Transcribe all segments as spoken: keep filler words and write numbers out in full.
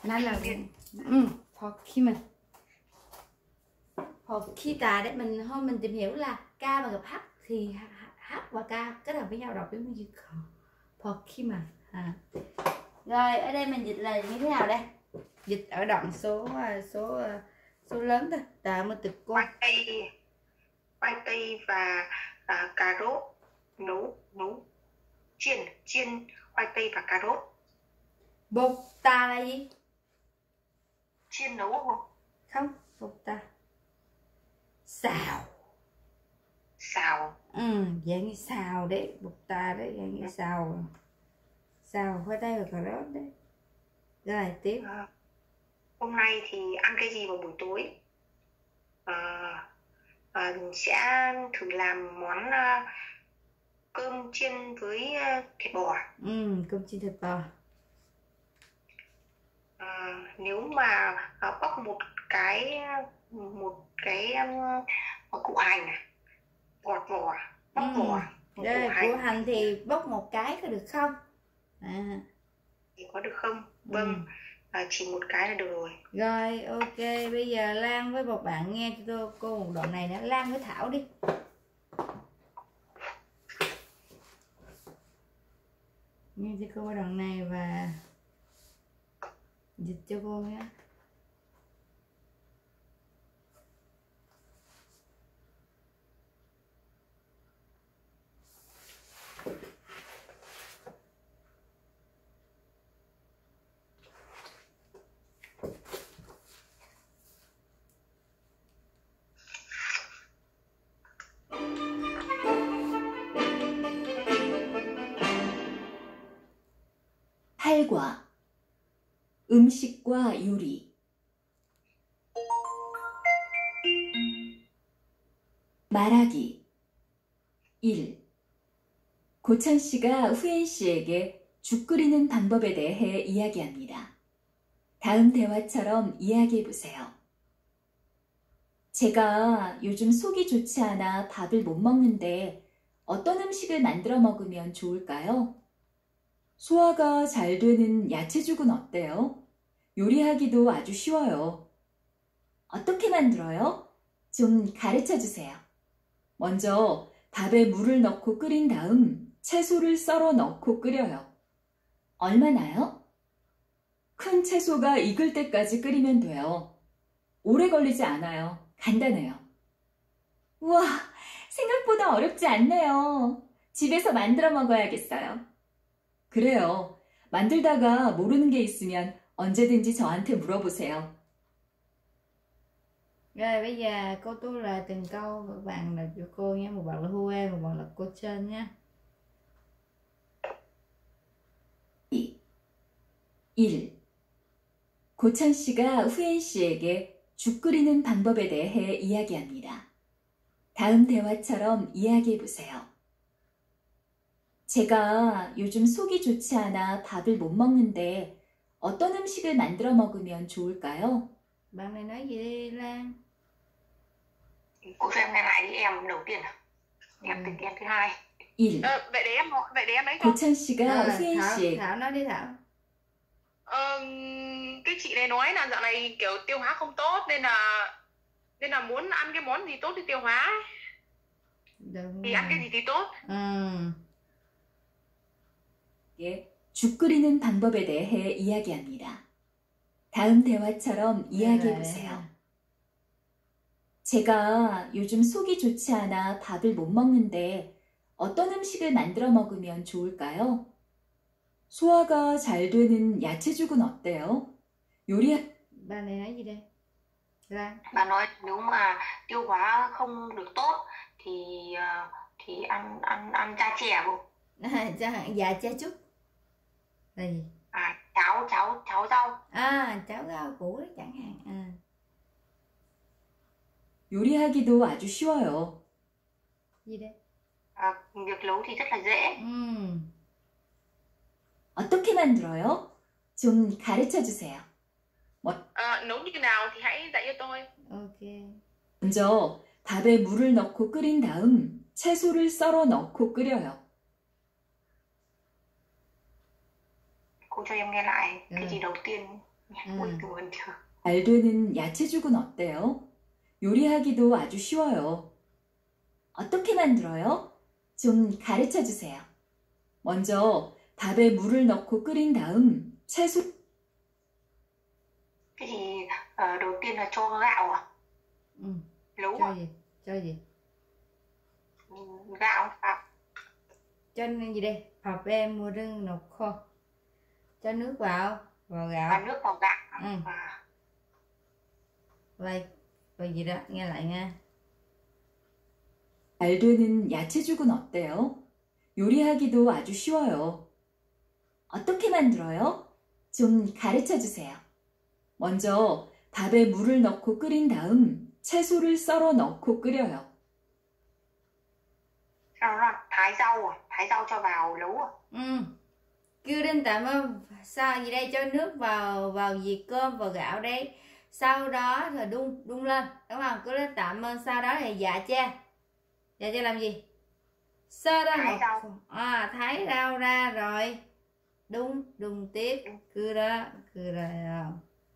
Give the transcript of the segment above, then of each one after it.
Nói là ừ, Pokemon. Pokita đấy, mình hôm mình tìm hiểu là K và gặp H thì H và K kết hợp với nhau đọc giống như Pokemon. À. Rồi ở đây mình dịch là như thế nào đây? Dịch ở đoạn số số số lớn thôi, tạo một từ cô. Khoai tây, khoai tây và à, cà rốt nấu nấu chiên chiên khoai tây và cà rốt. Bota là gì? Chiên nấu không? Không, bota xào. Xào. Ừ, dạng như xào đấy, bota đấy, dạng như xào. Xào khoai tây và cà rốt đấy. Rồi tiếp. À, hôm nay thì ăn cái gì vào buổi tối? À, à, sẽ thử làm món uh, cơm chiên với uh, thịt bò. Ừ, cơm chiên thịt bò. À, nếu mà uh, bóc một cái một cái um, củ hành gọt vỏ, bóc ừ. vỏ. Rồi củ hành thì bóc một cái có được không? À. Thì có được không? Vâng. Ừ. À, chỉ một cái là được rồi. Rồi ok, bây giờ Lan với một bạn nghe cho tôi cô một đoạn này nữa. Lan với Thảo đi. Nghe cho cô đoạn này và dịch cho cô nhé. 팔과 음식과 요리. 말하기. 일. 고찬 씨가 후엔 씨에게 죽 끓이는 방법에 대해 이야기합니다. 다음 대화처럼 이야기해 보세요. 제가 요즘 속이 좋지 않아 밥을 못 먹는데 어떤 음식을 만들어 먹으면 좋을까요? 소화가 잘 되는 야채죽은 어때요? 요리하기도 아주 쉬워요. 어떻게 만들어요? 좀 가르쳐 주세요. 먼저 밥에 물을 넣고 끓인 다음 채소를 썰어 넣고 끓여요. 얼마나요? 큰 채소가 익을 때까지 끓이면 돼요. 오래 걸리지 않아요. 간단해요. 우와, 생각보다 어렵지 않네요. 집에서 만들어 먹어야겠어요. 그래요. 만들다가 모르는 게 있으면 언제든지 저한테 물어보세요. Rồi bây giờ cô tu là từng câu, một bạn là cho cô nhé, một bạn là Hue, một bạn là cô Trân nhé. 일. 고찬 씨가 후엔 씨에게 죽 끓이는 방법에 대해 이야기합니다. 다음 대화처럼 이야기해 보세요. 제가 요즘 속이 좋지 않아 밥을 못 먹는데 어떤 음식을 만들어 먹으면 좋을까요? Bạn này nói gì đi Lan? Cô cho em nghe lại đi em đầu tiên à? Em từ em thứ hai. 일. Ờ, vậy để em vậy để em lấy cho. 고찬 씨가 후엔 Thảo, 씨에게 Thảo nói đi Thảo. Ờ, cái chị này nói là dạo này kiểu tiêu hóa không tốt nên là nên là muốn ăn cái món gì tốt thì tiêu hóa. Đúng Thì rồi. ăn cái gì thì tốt. Ừ. 죽 끓이는 방법에 대해 이야기합니다. 다음 대화처럼 이야기해 보세요. 제가 요즘 속이 좋지 않아 밥을 못 먹는데 어떤 음식을 만들어 먹으면 좋을까요? 소화가 잘 되는 야채죽은 어때요? 요리 Bạn này nói gì đây? Lan. Bà nói nếu mà tiêu hóa không được tốt thì thì ăn ăn ăn cha chè không? Chẳng hạn dạ cha chút. Là gì? À, cháo cháo cháo rau. À, cháo rau củ đấy chẳng hạn. À. 요리하기도 아주 쉬워요. Gì đây? À, việc nấu thì rất là dễ. 음. 어떻게 만들어요? 좀 가르쳐 주세요. 뭐... À, nấu như nào thì hãy dạy cho tôi. Ok. 먼저 밥에 물을 넣고 끓인 다음 채소를 썰어 넣고 끓여요. Cô cho em nghe lại Ừ. cái gì đầu tiên? 물 tuôn chưa? 잘 되는 야채죽은 어때요? 요리하기도 아주 쉬워요. 어떻게 만들어요? 좀 가르쳐 주세요. 먼저 밥에 물을 넣고 끓인 다음 채소 Cái gì ờ, đầu tiên là cho gạo à? Ừ. Nấu Cho à? gì? Cho gì? Ừ, gạo à? Cho nên gì đây? 밥에 물을 넣고 cho nước vào vào Và gạo. nước vào gạo. Ừ. À, Vậy vậy gì đó, nghe lại nha. 잘 되는 야채죽은 어때요? 요리하기도 아주 쉬워요. 어떻게 만들어요? 좀 가르쳐 주세요. 먼저 밥에 물을 넣고 끓인 다음 채소를 썰어 넣고 끓여요. sau đó là thái rau à? Thái rau cho vào nấu à? Ừ. Kêu đến tạm sao gì đây, cho nước vào vào dì cơm vào gạo đấy. Sau đó rồi đun đun lên, đúng không? Cứ đến tạm sau đó thì dạ cha. Dạ cha làm gì? Sơ ra Thái một rau. à, thái rau ra rồi đun đun tiếp cứ đó cứ rồi.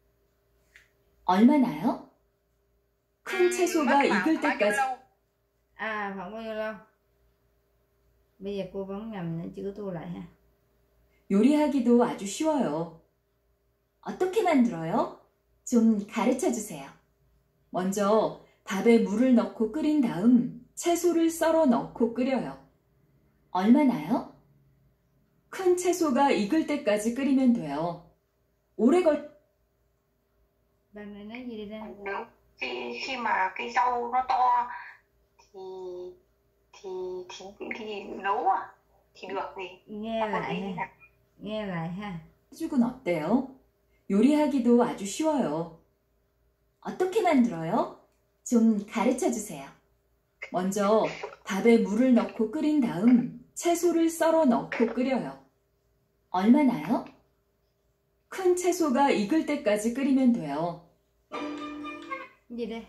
얼마나요? 큰 Ừ, 채소가 mất 익을 khoảng bao nhiêu 때까지 lâu? À không bao nhiêu lâu. Bây giờ cô vẫn nhầm nữa chữ thu lại ha. 요리하기도 아주 쉬워요. 어떻게 만들어요? 좀 가르쳐 주세요. 먼저 밥에 물을 넣고 끓인 다음 채소를 썰어 넣고 끓여요. 얼마나요? 큰 채소가 익을 때까지 끓이면 돼요. 오래 걸 Bạn này nói gì đi ra? Nếu khi khi mà cái rau nó to thì thì thì thì nấu à? Thì được gì? Nghe Còn lại gì ha. là Nghe lại ha. 죽은 어때요? 요리하기도 아주 쉬워요. 어떻게 만들어요? 좀 가르쳐 주세요. 먼저 밥에 물을 넣고 끓인 다음 채소를 썰어 넣고 끓여요. 얼마나요? 큰 채소가 익을 때까지 끓이면 돼요. Gì đây?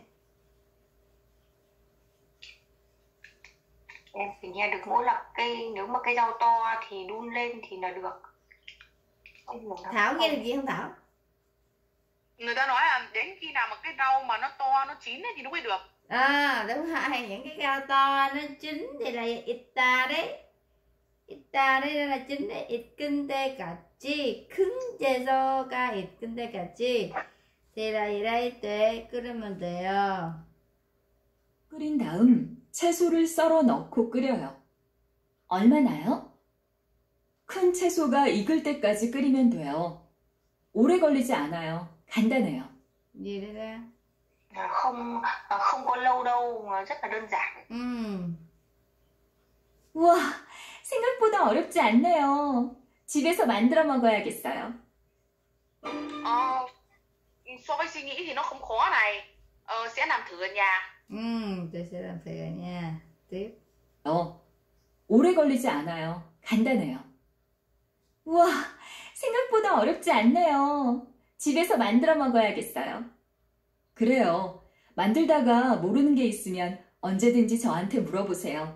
em chỉ nghe được mỗi là cây, nếu mà cây rau to thì đun lên thì là được. Không hiểu lắm. Thảo nghe được gì không Thảo? Người ta nói là đến khi nào mà cái rau mà nó to nó chín ấy thì nó mới được. À đúng rồi, những cái rau to nó chín thì là ita đấy. ita đấy là chín đấy. 익은 때까지 큰 채소가 익은 때까지 thì là gì đây? 돼 끓으면 돼요. 끓인 다음 채소를 썰어 넣고 끓여요. 얼마나요? 큰 채소가 익을 때까지 끓이면 돼요. 오래 걸리지 않아요. 간단해요. Gì đây ra? À, không à, không có lâu đâu, mà rất là đơn giản. 음. 우와, 생각보다 어렵지 않네요. 집에서 만들어 먹어야겠어요. Ờ, so với suy nghĩ thì nó không khó này. Ờ, sẽ làm thử ở nhà. 음, tôi sẽ làm thử nha. Tiếp. 어, 오래 걸리지 않아요. 간단해요. 우와, 생각보다 어렵지 않네요. 집에서 만들어 먹어야겠어요. 그래요. 만들다가 모르는 게 있으면 언제든지 저한테 물어보세요.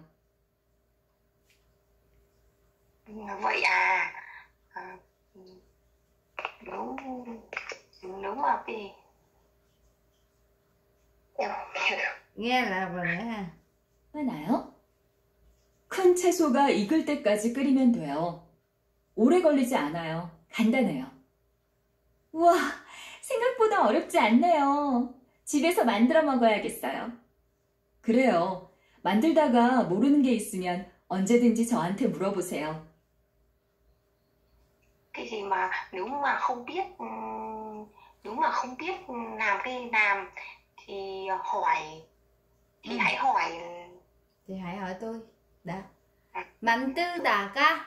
Vậy à, à nếu nếu mà cái em không nghe được. Nghe lại một lần nữa ha. 하나요? 큰 채소가 익을 때까지 끓이면 돼요. 오래 걸리지 않아요. 간단해요. 우와, 생각보다 어렵지 않네요. 집에서 만들어 먹어야겠어요. 그래요. 만들다가 모르는 게 있으면 언제든지 저한테 물어보세요. Cái gì mà nếu mà không biết ừm, nếu mà không biết làm cái làm thì hỏi thì Ừ. hãy hỏi. Thì hãy hỏi tôi. Đã. 만들다가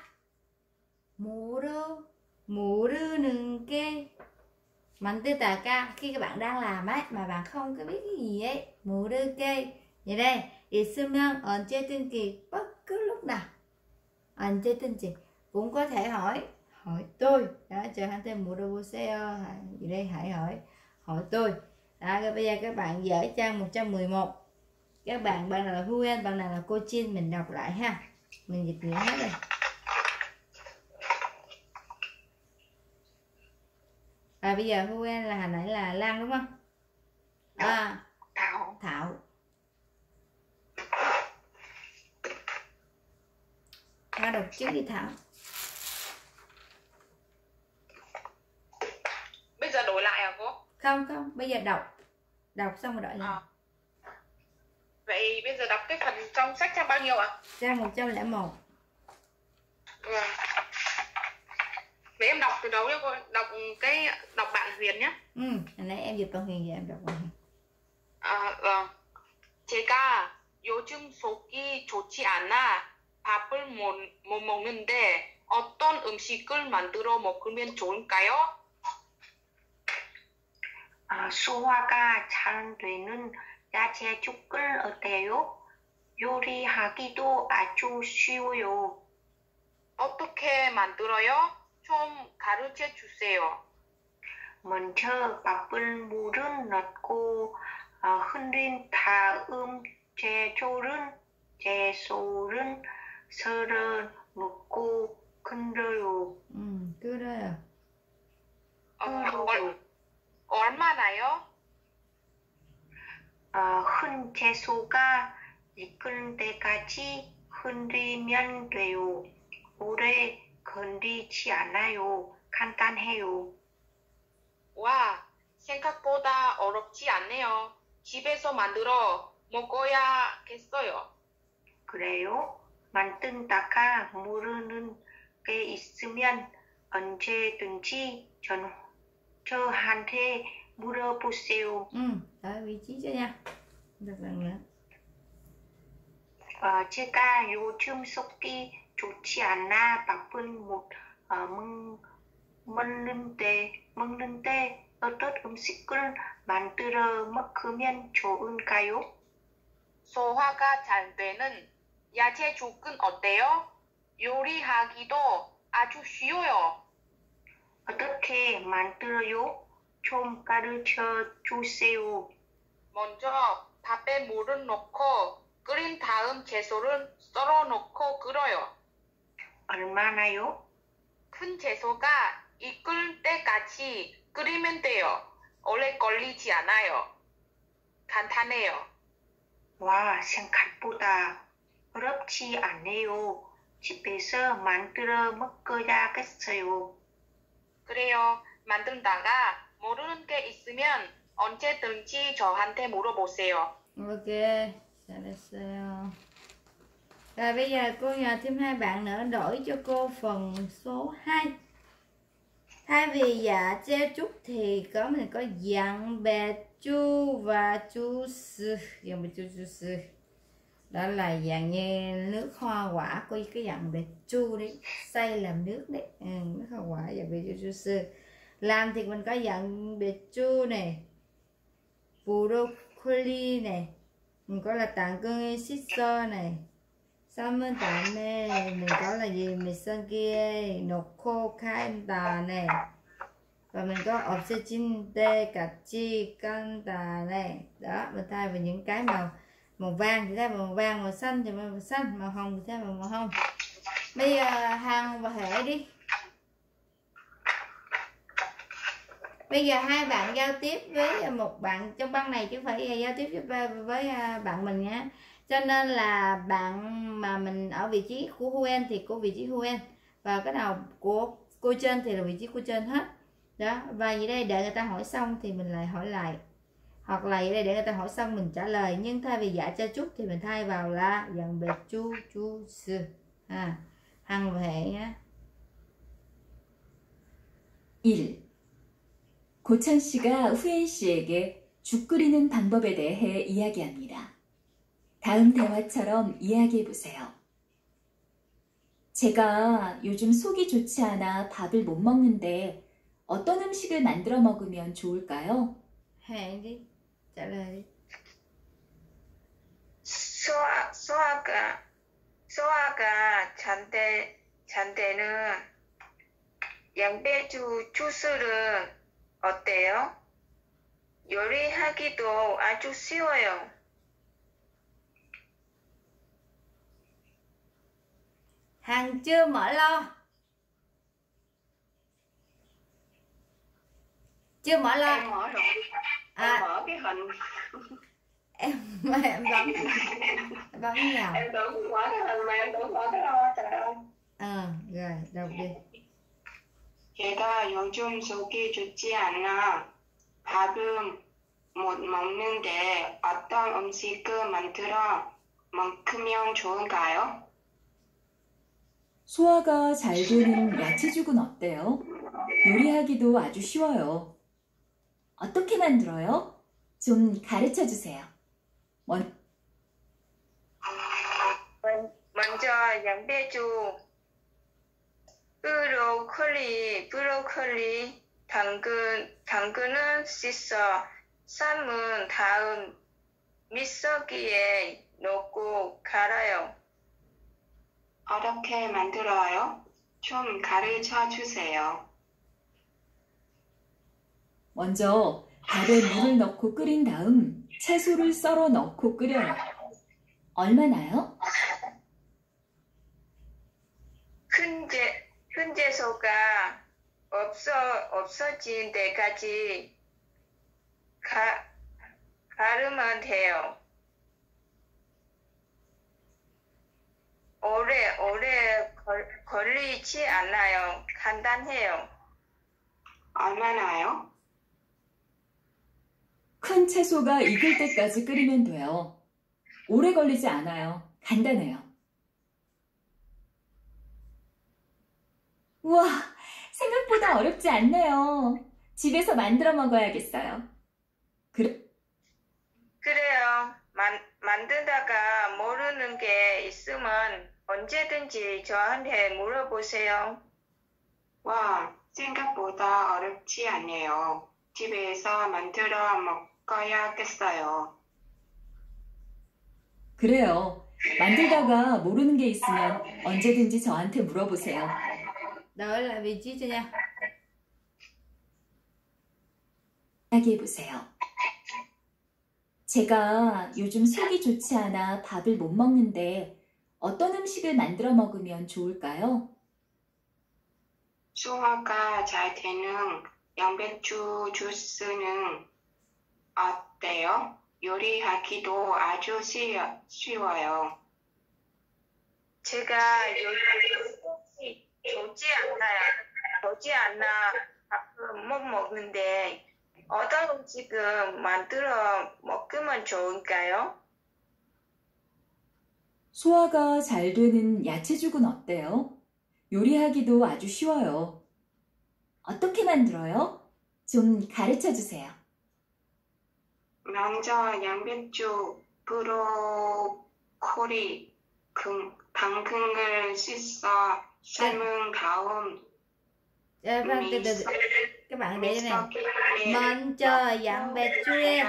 모르 모르는 게 만들다가 khi các bạn đang làm ấy mà bạn không có biết cái gì ấy, 모르게. Vậy đây, 있으면 언제든지 bất cứ lúc nào. 언제든지 cũng có thể hỏi hỏi tôi. Đó, 저한테 물어보세요. Vậy đây hãy hỏi hỏi tôi. Đó, rồi bây giờ các bạn dở trang một trăm mười một. Các bạn, bạn nào là Huen, bạn nào là cô Chin, mình đọc lại ha. Mình dịch nghĩa hết rồi. Và bây giờ Huen là hồi nãy là Lan đúng không? À, Thảo. Thảo. Thảo đọc trước đi Thảo. Bây giờ đổi lại à cô? Không không, bây giờ đọc. Đọc xong rồi đổi lại. À. Vậy bây giờ đọc cái phần trong sách trang bao nhiêu ạ? Trang một trăm lẻ một. Vâng. Vậy em đọc từ đầu nhé cô, đọc cái đọc bạn Huyền nhé. Ừ, hồi nãy em dịch bằng Huyền vậy em đọc bằng Huyền. 아, 어. 제가 요즘 속이 좋지 않아 밥을 못, 못 먹는데 어떤 음식을 만들어 먹으면 좋을까요? 아, 소화가 잘 되는 야채죽을 어때요? 요리하기도 아주 쉬워요. 어떻게 만들어요? 좀 가르쳐 주세요. 먼저 밥을 물을 넣고 어, 흔든 다음 채소를 채소를 썰어 넣고 끓여요. Ừ, cứ đây à. 어, 얼, 얼마나요? 어, 흔 채소가 익을 때까지 흔들면 돼요. 오래 건드리지 않아요. 간단해요. 와, 생각보다 어렵지 않네요. 집에서 만들어 먹어야겠어요. 그래요? 만들다가 모르는 게 있으면 언제든지 전, 저한테 물어보세요. Ừ, đợi vị trí cho nha. Được lần nữa. 어, 제가 요즘 속이 좋지 않아 밥을 못 어, 먹, 먹는데, 먹는데 어떤 음식을 만들어 먹으면 좋을까요? 소화가 잘 되는 야채죽은 어때요? 요리하기도 아주 쉬워요. 어떻게 만들어요? 좀 가르쳐 주세요. 먼저 밥에 물을 넣고 끓인 다음 채소를 썰어 넣고 끓여요. 얼마나요? 큰 채소가 익을 때까지 끓이면 돼요. 오래 걸리지 않아요. 간단해요. 와, 생각보다 어렵지 않네요. 집에서 만들어 먹어야겠어요. 그래요. 만들다가 모르는 게 있으면 언제든지 저한테 물어보세요. Ok, 잘했어요. Rồi bây giờ cô nhờ thêm hai bạn nữa đổi cho cô phần số hai. Thay vì dạ che trúc thì có mình có dặn bè chu và chu sư. Dặn bè chu chu sư. Đó là dạng như nước hoa quả. Cô cái dặn bè chu đấy. Xay làm nước đấy. Ừ, nước hoa quả dặn bè chu chu sư. Làm thì mình có dặn bè chu này. Broccoli này. Mình có là tạng cương xít xơ này. Salmon tạm này. Mình có là gì? Mình sơn kia. Nộp khô khai tà này. Và mình có oxygen tê cà chi canh tà này. Đó, mình thay vào những cái màu màu vàng thì thay vào màu vàng, màu xanh thì màu xanh, màu hồng thì thay vào màu hồng. Bây giờ Hằng và Hệ đi. Bây giờ hai bạn giao tiếp với một bạn trong băng này chứ không phải giao tiếp với, với bạn mình nhé. Cho nên là bạn mà mình ở vị trí của Huen thì của vị trí Huen. Và cái nào của cô trên thì là vị trí của trên hết. Đó, và vậy đây để người ta hỏi xong thì mình lại hỏi lại. Hoặc là vậy đây để người ta hỏi xong mình trả lời. Nhưng thay vì dạ cha chút thì mình thay vào là dần bề chu chu sư. À, Hằng và Hệ nhé. 일. 고찬 씨가 후엔 씨에게 죽 끓이는 방법에 대해 이야기합니다. 다음 대화처럼 이야기해 보세요. 제가 요즘 속이 좋지 않아 밥을 못 먹는데 어떤 음식을 만들어 먹으면 좋을까요? Hệ đi, trả lời đi. 소화, 소화가, 소화가 잘, 되, 잘 되는 양배추 주스를 어때요? 요리하기도 아주 쉬워요. Hằng chưa mở lo. Chưa mở lên. Em mở rồi. Em À. mở cái hình. Em em bấm bấm vào. Em tưởng mở cái hình mà em tưởng mở cái lo, trời ơi. Ờ, rồi, đọc đi. 걔가 요즘 속이 좋지 않아. 밥은 못 먹는데 어떤 음식을 만들어 먹으면 좋을까요? 소화가 잘 되는 야채죽은 어때요? 요리하기도 아주 쉬워요. 어떻게 만들어요? 좀 가르쳐 주세요. 먼, 먼저 양배추, 브로콜리, 브로콜리, 당근, 당근은 씻어 삶은 다음 믹서기에 넣고 갈아요. 어떻게 만들어요? 좀 가르쳐 주세요. 먼저 밥에 물을 넣고 끓인 다음 채소를 썰어 넣고 끓여요. 얼마나요? 흔제, 흔제소가 없어, 없어진 데까지 가, 가르면 돼요. 오래, 오래 걸, 걸리지 않아요. 간단해요. 얼마나요? 큰 채소가 익을 때까지 끓이면 돼요. 오래 걸리지 않아요. 간단해요. 우와, 생각보다 어렵지 않네요. 집에서 만들어 먹어야겠어요. 그래, 그래요. 만, 만들다가 모르는 게 있으면 언제든지 저한테 물어보세요. 와, 생각보다 어렵지 않네요. 집에서 만들어 먹어야겠어요. 그래요. 만들다가 모르는 게 있으면 언제든지 저한테 물어보세요. Đổi lại vị trí cho nha. 이야기해보세요. 제가 요즘 속이 좋지 않아 밥을 못 먹는데 어떤 음식을 만들어 먹으면 좋을까요? 소화가 잘 되는 양배추 주스는 어때요? 요리하기도 아주 쉬, 쉬워요. 제가 요즘 속이 좋지 않아요. 좋지 않아 밥을 못 먹는데 어떤 음식을 만들어 먹으면 좋을까요? 소화가 잘 되는 야채죽은 어때요? 요리하기도 아주 쉬워요. 어떻게 만들어요? 좀 가르쳐 주세요. 먼저 양배추, 브로콜리, 금, 당근을 씻어 삶은 다음 Ờ, vâng, từ từ, từ. Các bạn để cho này. 먼저 양배추에.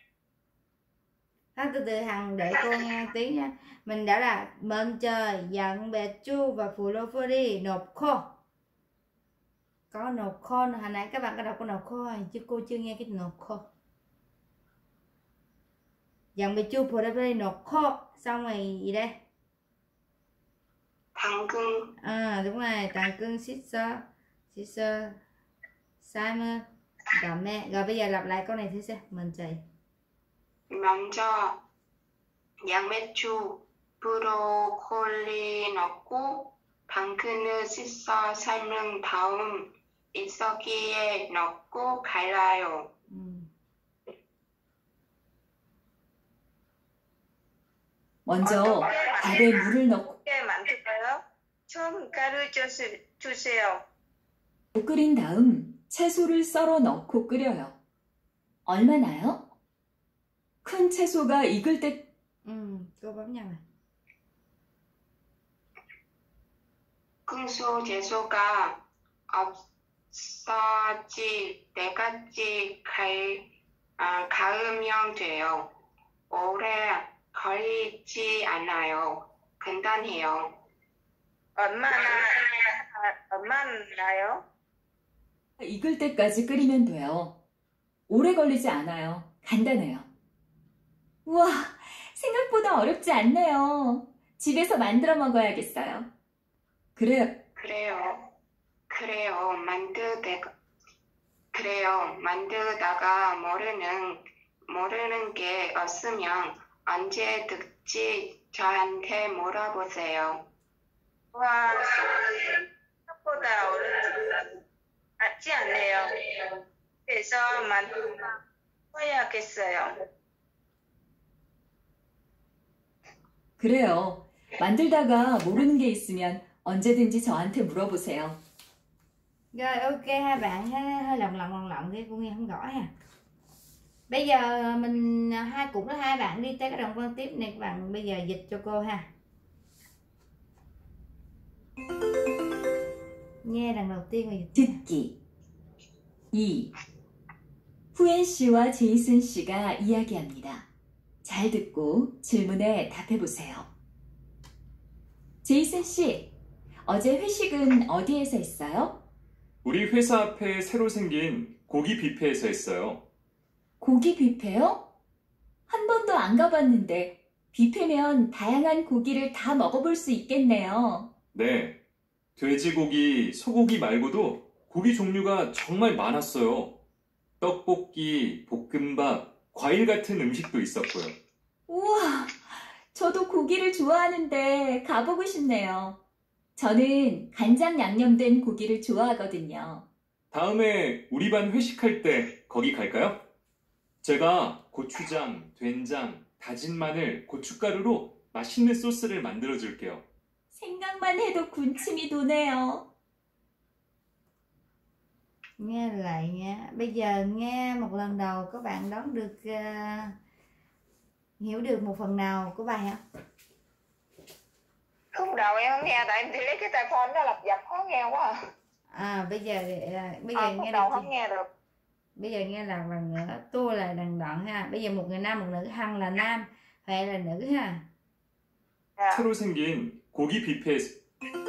Hằng từ từ Hằng đợi cô nghe tiếng nha. Mình đã là 먼저 양배추 và 브로콜리 넣고. Có 넣고, hồi nãy các bạn có đọc có 넣고 rồi, chứ cô chưa nghe cái 넣고. 양배추, 브로콜리 넣고. Xong rồi gì đây? 당근. À đúng rồi, 당근 씻어. 씻어. 삶은 다음에. Rồi bây giờ lặp lại câu này thử xem. Mình chạy. 먼저 양배추, 브로콜리 넣고 당근을 씻어 삶은 다음 믹서기에 넣고 갈아요. 음. 먼저 밥에 물을 넣고 어떻게 만들까요? 좀 가르쳐 주세요. 끓인 다음 채소를 썰어 넣고 끓여요. 얼마나요? 큰 채소가 익을 때 Ừ, cô bấm nhau này. 큰소 채소가 없어질 때까지 갈, 아, 가으면 돼요. 오래 걸리지 않아요. 간단해요. 얼마나, 얼마나요? 익을 때까지 끓이면 돼요. 오래 걸리지 않아요. 간단해요. 우와, 생각보다 어렵지 않네요. 집에서 만들어 그래요. 만들다가 모르는, 모르는 게 없으면 언제 듣지 저한테 물어보세요. 와, 생각보다 어렵지 않지 않네요. 그래서 만들어야겠어요. 그래요. 만들다가 모르는 게 있으면 언제든지 저한테 물어보세요. Rồi ok, hai bạn hơi, hơi lồng lộng lồng lộng thì cô nghe không rõ ha. Bây giờ mình hai cũng là hai bạn đi tới cái đoạn văn tiếp này, các bạn bây giờ dịch cho cô ha. Nghe đoạn đầu tiên và dịch. 듣기. 이. 후엔 씨와 제이슨 씨가 이야기합니다. 잘 듣고 질문에 답해 보세요. 제이슨 씨, 어제 회식은 어디에서 했어요? 우리 회사 앞에 새로 생긴 고기 뷔페에서 했어요. 고기 뷔페요? 한 번도 안 가봤는데 뷔페면 다양한 고기를 다 먹어볼 수 있겠네요. 네. 돼지고기, 소고기 말고도 고기 종류가 정말 많았어요. 떡볶이, 볶음밥, 과일 같은 음식도 있었고요. 우와, 저도 고기를 좋아하는데 가보고 싶네요. 저는 간장 양념된 고기를 좋아하거든요. 다음에 우리 반 회식할 때 거기 갈까요? 제가 고추장, 된장, 다진 마늘, 고춧가루로 맛있는 소스를 만들어 줄게요. 생각만 해도 군침이 도네요. Nghe lại nha. Bây giờ nghe một lần đầu các bạn đoán được uh, hiểu được một phần nào của bài không? Khúc đầu em không nghe, tại em chỉ lấy cái tai phone đó lặp dập khó nghe quá à. À bây giờ uh, bây giờ À, nghe khúc được đầu chưa? không nghe được. Bây giờ nghe là lần nữa, tôi là đằng đoạn ha. Bây giờ một người nam một nữ, Hằng là nam, Huệ là nữ ha. Dạ. 새로 생긴 고기 뷔페에서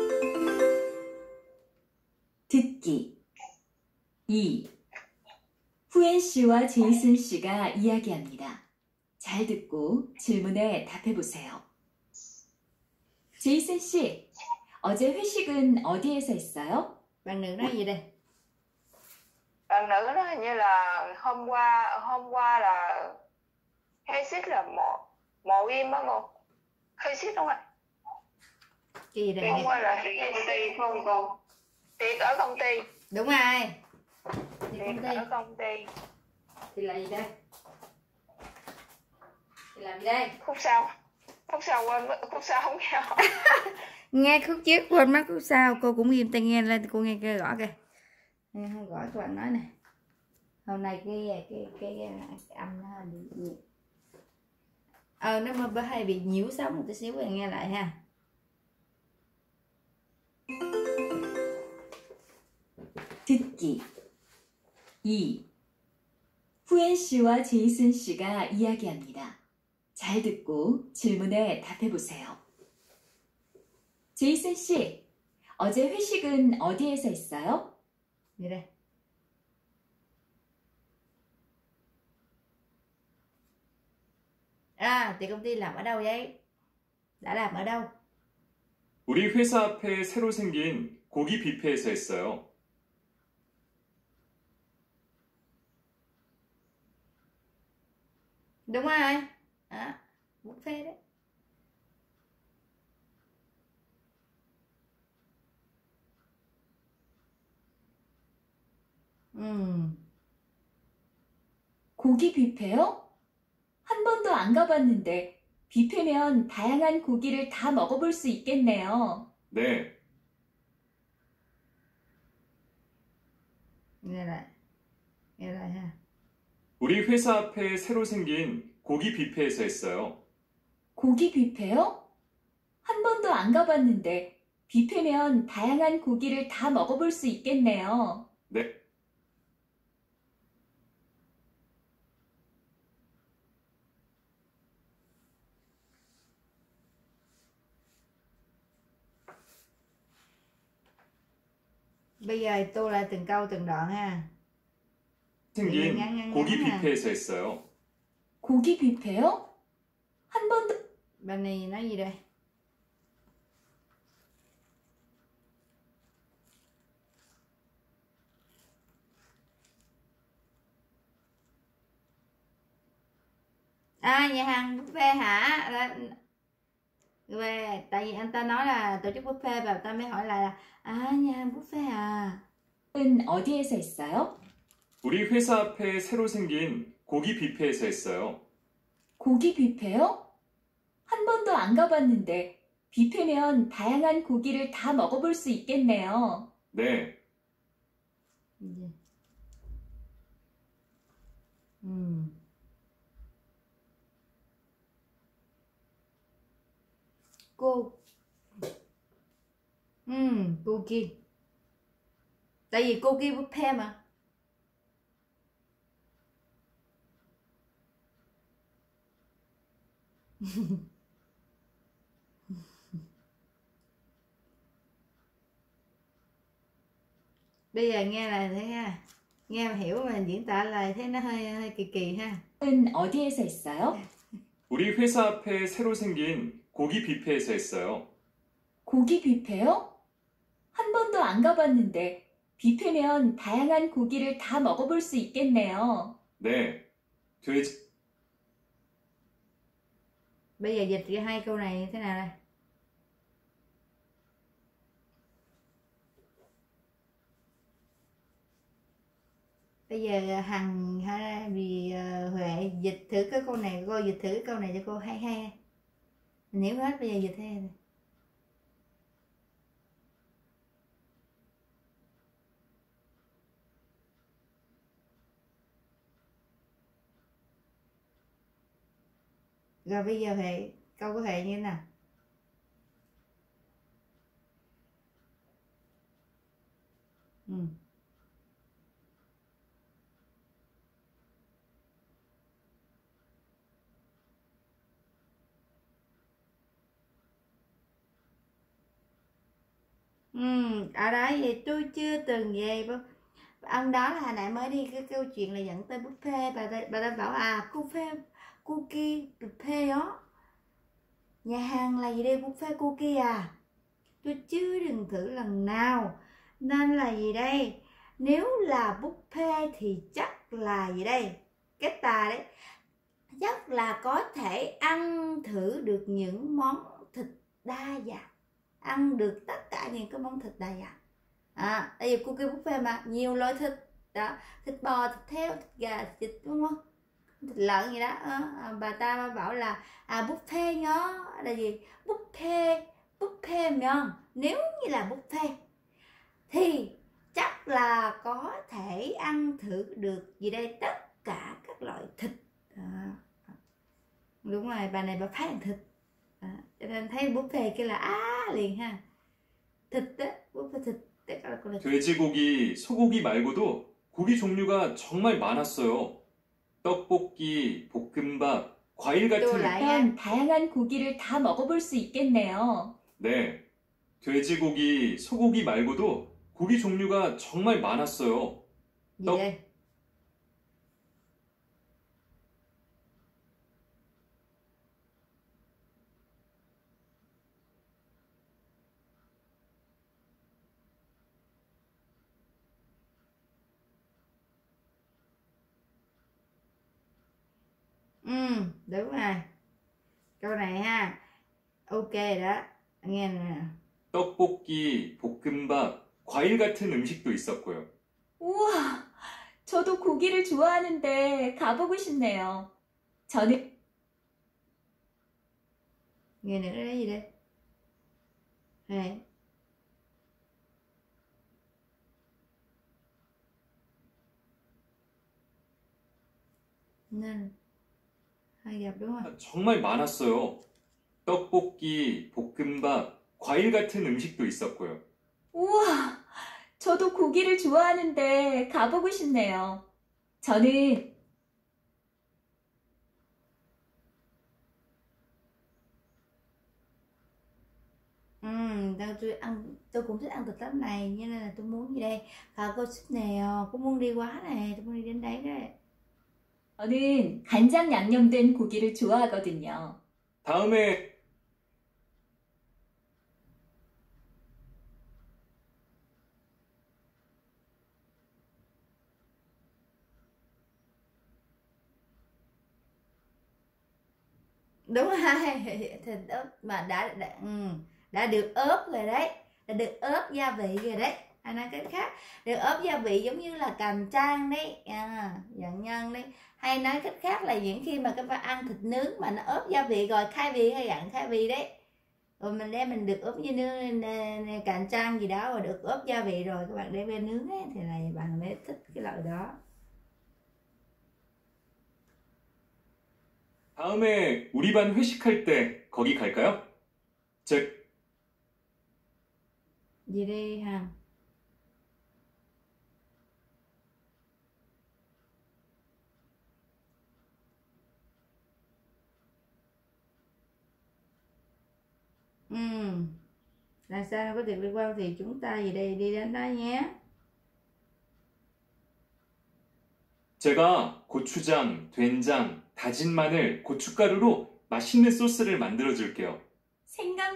듣기. 이. 후엔 씨와 제이슨 씨가 이야기합니다. 잘 듣고 질문에 답해 보세요. 제이슨 씨, 어제 회식은 어디에서 했어요? Bạn nữ nói gì đây? Bạn nữ đó hình như là hôm qua hôm qua là hay xích là mộ mộ im á cô. Hay xích đúng không ạ? Cái gì đây? Hôm qua là hay xích không cô? Tiệc ở công ty. Đúng rồi. Thì công Tiệc ty ở công ty. thì là gì đây? Thì làm gì đây? Khúc sau. Khúc sau quên mất- khúc sau không nghe. Nghe khúc trước quên mất khúc sau, cô cũng ghim tai nghe lên, cô nghe cái gõ kìa. Nghe không gõ các bạn nói nè. Hôm nay cái cái cái, cái, cái âm nó hơi bị nhiều. Ờ nó mà hơi hay bị nhiễu sóng một tí xíu rồi nghe lại ha. 듣기. 이. 후엔 씨와 제이슨 씨가 이야기합니다. 잘 듣고 질문에 답해 보세요. 제이슨 씨, 어제 회식은 어디에서 했어요? Vậy đây. À, thì công ty làm ở đâu vậy? Đã làm ở đâu? 우리 회사 앞에 새로 생긴 고기 뷔페에서 했어요. Đúng rồi. À, buffet đấy. 음. 고기 뷔페요? 한 번도 안 가봤는데 뷔페면 다양한 고기를 다 먹어볼 수 있겠네요. 네. Nghe lại. Nghe lại ha. 우리 회사 앞에 새로 생긴 고기 뷔페에서 했어요. 고기 뷔페요? 한 번도 안 가봤는데 뷔페면 다양한 고기를 다 먹어볼 수 있겠네요. 네. Bây giờ tô lại từng câu từng đoạn ha. 생긴 ngắn, ngắn, 고기 ngắn à. 뷔페에서 했어요. 고기 뷔페요? 한 번도 Bên này nói gì đây? À, nhà hàng buffet hả? Là- về tại vì anh ta nói là tổ chức buffet và ta mới hỏi lại là à, nhà hàng buffet à. 은 어디에서 했어요? 우리 회사 앞에 새로 생긴 고기 뷔페에서 했어요. 고기 뷔페요? 한 번도 안 가봤는데 뷔페면 다양한 고기를 다 먹어볼 수 있겠네요. 네, Gì? Ừ. Cô ừ, cô kia tại vì cô kia buffet mà. Bây giờ nghe là thế ha, nghe mà hiểu mà diễn tả lại thấy nó hơi hơi kỳ kỳ ha. 은 어디에서 했어요? 우리 회사 앞에 새로 생긴 고기 뷔페에서 했어요. 고기 뷔페요? 한 번도 안 가봤는데 뷔페면 다양한 고기를 다 먹어볼 수 있겠네요. 네, 돼지, Bây giờ dịch ra hai câu này thế nào đây? Bây giờ Hằng hay vì ờ, Huệ dịch thử cái câu này, cô dịch thử cái câu này cho cô hay hay. Mình hiểu hết, bây giờ dịch hay. Rồi bây giờ Huệ, câu của Huệ như thế nào? Ừ. Ừ, ở đó vậy tôi chưa từng về bao- ông đó là hồi nãy mới đi cái câu chuyện là dẫn tới buffet, bà ta, bà ta bảo à buffet cookie buffet đó, nhà hàng là gì đây, buffet cookie à, tôi chưa đừng thử lần nào, nên là gì đây, nếu là buffet thì chắc là gì đây, cái tà đấy, chắc là có thể ăn thử được những món thịt đa dạng, ăn được tất cả những cái món thịt đa dạng. À, đây là cookie buffet mà nhiều loại thịt đó, thịt bò, thịt heo, thịt gà, thịt vịt, đúng không, thịt lợn gì đó. À, bà ta bảo là à buffet nhớ là gì, buffet buffet nhớ, nếu như là buffet thì chắc là có thể ăn thử được gì đây, tất cả các loại thịt. À, đúng rồi, bà này bà phát ăn thịt. À, cho nên thấy buffet kia là á liền ha, thịt á, buffet thịt. 돼지고기, 소고기 말고도 고기 종류가 정말 많았어요. 떡볶이, 볶음밥, 과일 또 같은 lại 그럼 다양한 고기를 다 먹어볼 수 있겠네요. 네, 돼지고기, 소고기 말고도 고기 종류가 정말 많았어요. gì 떡- đây, ừ đúng rồi, câu này ha, ok đó, nghe nè. 떡볶이, 볶음밥, 과일 같은 음식도 있었고요. 우와, 저도 고기를 좋아하는데 가보고 싶네요. 저는 Nghe nữa cái gì đây, này nên hay gặp đúng không, 정말 많았어요. 떡볶이, 볶음밥, 과일 같은 음식도 있었고요. 우와, 저도 고기를 좋아하는데 가보고 싶네요. 저는 ừ tao tôi ăn, tôi cũng thích ăn thịt lắm này, cho nên là tôi muốn gì đây, à, cô xích nèo, cũng muốn đi quá này, tôi muốn đi đến đấy đấy. 저는 간장 양념된 고기를 좋아하거든요. 다음에 Đúng rồi, thịt ướp mà đã đã, ừ, đã được ướp rồi đấy, đã được ướp gia vị rồi đấy. Hay nói cách khác, được ướp gia vị giống như là càm trang đấy, à, dạng nhân đấy. Hay nói cách khác là những khi mà các bạn ăn thịt nướng mà nó ướp gia vị rồi, khai vị hay dạng khai vị đấy. Rồi mình đem mình được ướp như nướng càm trang gì đó, rồi được ướp gia vị rồi các bạn đem về nướng ấy, thì là bạn mới thích cái loại đó. 다음에 우리 반 회식할 때 거기 갈까요? 제 Gì đi ha. Ừ. Là sao có tiệc liên quan thì chúng ta gì đây đi đến đó nhé. 제가 고추장, 된장, 다진 마늘, 고춧가루로 맛있는 소스를 만들어 줄게요. 생강,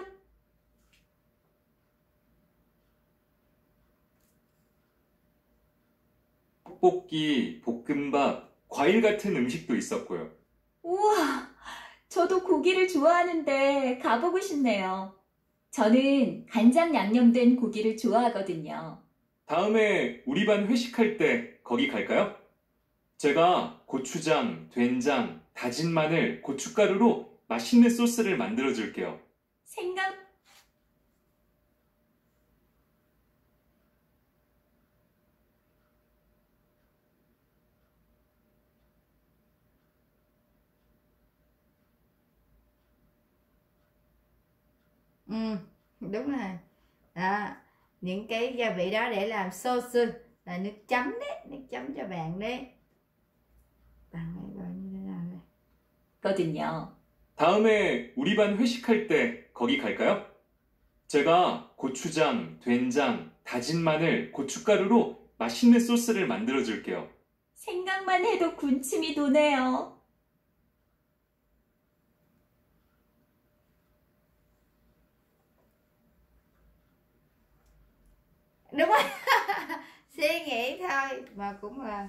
떡볶이, 볶음밥, 과일 같은 음식도 있었고요. 우와, 저도 고기를 좋아하는데 가보고 싶네요. 저는 간장 양념된 고기를 좋아하거든요. 다음에 우리 반 회식할 때 거기 갈까요? 제가 고추장, 된장, 다진 마늘, 고춧가루로 맛있는 소스를 만들어 줄게요. 생강, Ừ, đúng rồi. Đó, những cái gia vị đó để làm sauce là nước chấm đấy, nước chấm cho bạn đấy. Bạn hãy gọi như thế nào đây? 거든요. 다음에 우리 반 회식할 때 거기 갈까요? 제가 고추장, 된장, 다진 마늘, 고춧가루로 맛있는 소스를 만들어 줄게요. 생각만 해도 군침이 도네요. Đúng rồi. Suy nghĩ thôi mà cũng là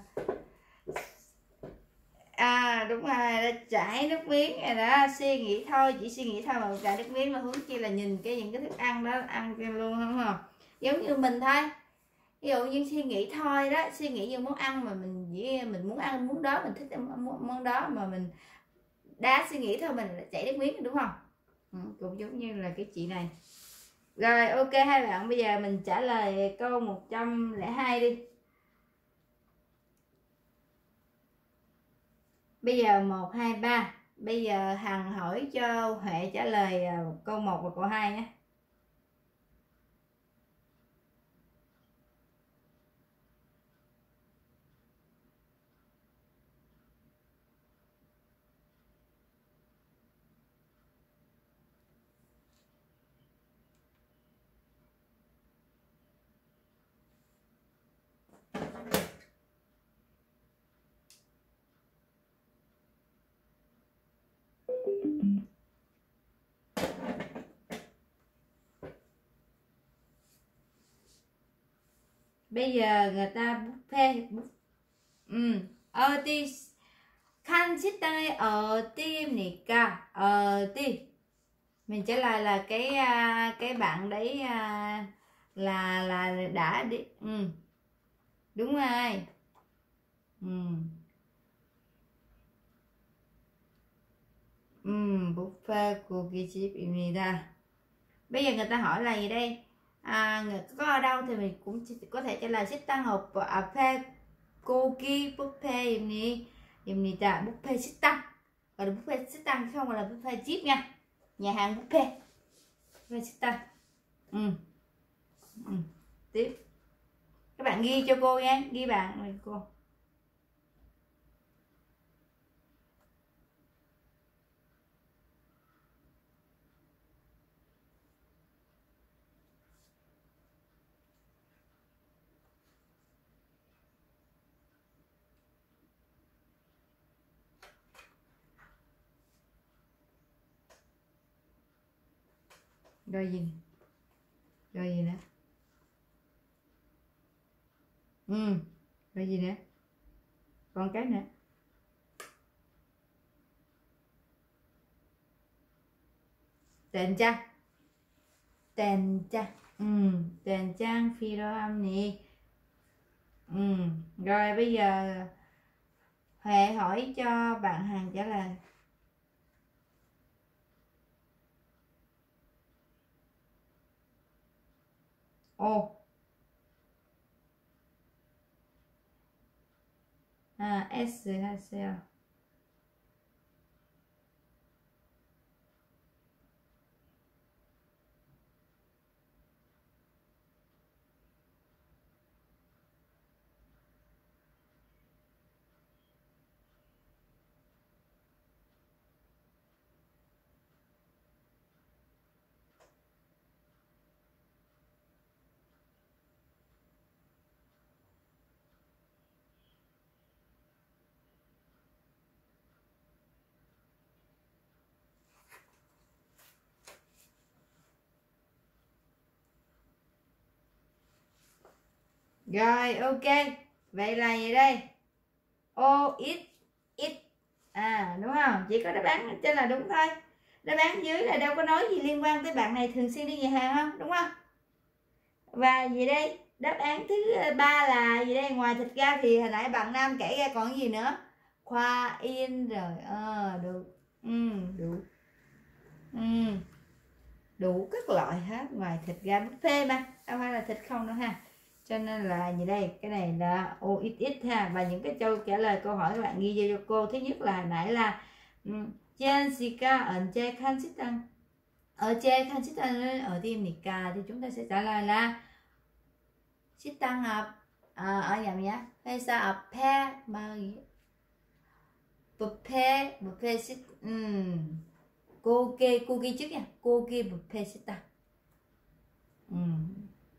à đúng rồi, đã chảy nước miếng rồi đó. Suy nghĩ thôi, chỉ suy nghĩ thôi mà chảy nước miếng, mà huống chi là nhìn cái những cái thức ăn đó ăn cho luôn, đúng không? Giống như mình thôi, ví dụ như suy nghĩ thôi đó, suy nghĩ như món ăn mà mình chỉ mình muốn ăn món đó, mình thích món, món đó mà mình đã suy nghĩ thôi mình đã chảy nước miếng, đúng không? Ừ, cũng giống như là cái chị này. Rồi ok hai bạn, bây giờ mình trả lời câu một trăm lẻ hai đi. Bây giờ một, hai, ba. Bây giờ Hằng hỏi cho Huệ trả lời câu một và câu hai nhé. Bây giờ người ta buffet. Ừ. 어디 칸 식당에 어디입니까? 어디. Mình trả lời là cái cái bạn đấy là là đã đi. Ừ. Đúng rồi. Ừ. Ừ, buffet 고깃집입니다. Bây giờ người ta hỏi là gì đây? À, có ở đâu thì mình cũng có thể trả lời 식당 hộp 앞에 고기 buffet입니다. buffet 식당. Gọi là buffet 식당 không, gọi là buffet chip nha. Nhà hàng buffet. Buffet 식당. Ừ. Ừ. Tiếp. Các bạn ghi cho cô nha, ghi bạn rồi cô. Rồi gì? Rồi gì nữa? Ừ. Rồi gì nữa? Còn cái nữa. 된장, 된장, ừ, 된장 필요합니다. Ừ, rồi bây giờ Huệ hỏi cho bạn Hằng trả lời. Ồ, à, S hay C? Rồi, ok. Vậy là gì đây? O ít ít. À, đúng không? Chỉ có đáp án trên là đúng thôi. Đáp án dưới là đâu có nói gì liên quan tới bạn này thường xuyên đi nhà hàng không? Đúng không? Và gì đây? Đáp án thứ ba là gì đây? Ngoài thịt ra thì hồi nãy bạn Nam kể ra còn gì nữa? Khoa in rồi. Ờ, đủ. Ừ, đủ. Ừ. Đủ các loại hết. Ngoài thịt ra buffet mà. Đâu phải là thịt không đâu ha. Cho nên là gì đây, cái này là ô ít ít ha. Và những cái câu trả lời câu hỏi các bạn ghi vô cho cô. Thứ nhất là nãy là Jessica 언제 칸 식당 어제 칸 식당은 어디입니까? Thì chúng ta sẽ trả lời là 식당 앞 à, ở nhà nhé 회사 앞에 막 뷔페 뷔페 식 음, 고기 고기 trước nha 고기 뷔페 식당 음.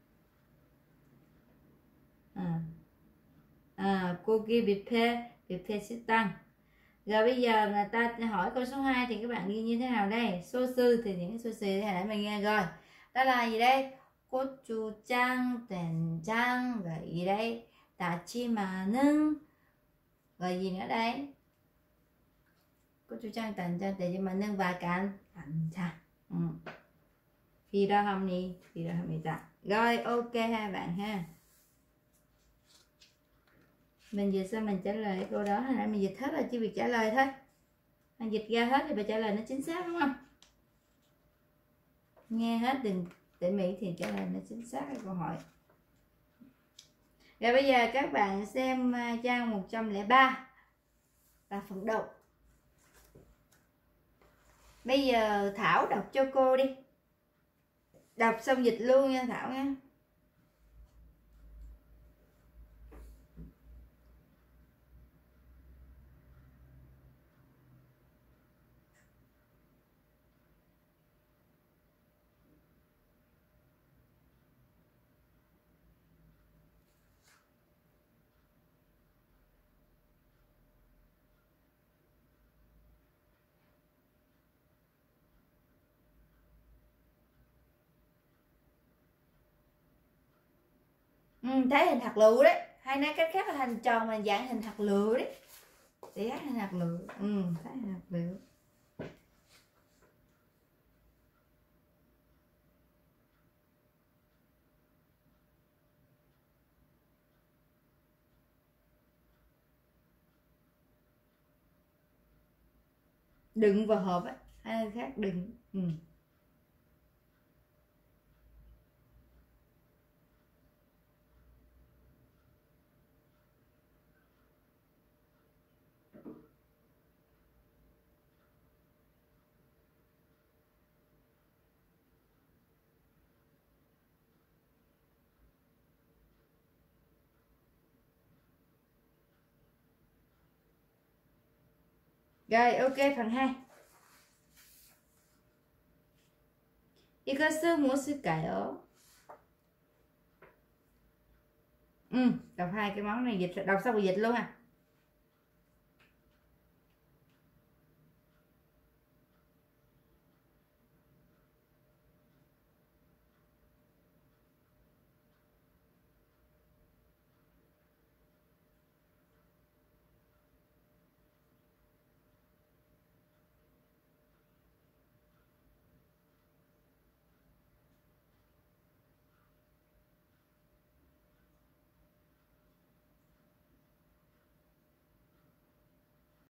À, à, 고기 뷔페 뷔페 식당. Rồi bây giờ người ta hỏi câu số hai thì các bạn ghi như thế nào đây? Số sư thì những số sư thì hồi nãy mình nghe rồi. Đó là gì đây? 고추장, 된장, rồi gì đây? 다시마는, rồi gì nữa đây? 고추장, 된장, 다시마는 và cạn 반찬. Ừ. 필요합니다. 필요합니다. Rồi ok ha bạn ha. Mình dịch sao mình trả lời câu đó, hồi nãy mình dịch hết rồi, chỉ việc trả lời thôi. Mình dịch ra hết thì phải trả lời nó chính xác đúng không? Nghe hết đừng tỉ mỉ thì trả lời nó chính xác cái câu hỏi. Rồi bây giờ các bạn xem trang một trăm lẻ ba là phần đầu. Bây giờ Thảo đọc cho cô đi. Đọc xong dịch luôn nha Thảo nha. Ừ, thấy hình hạt lựu đấy, hay nói cách khác là hình tròn mà dạng hình hạt lựu đấy. Để hình hạt lựu. Ừ, thấy hình hạt lựu. Đựng vào hộp á, hay khác đựng. Ừ. Rồi ok phần hai. 이것은 무엇일까요? Ừ, đọc hai cái món này dịch đọc xong rồi dịch luôn à.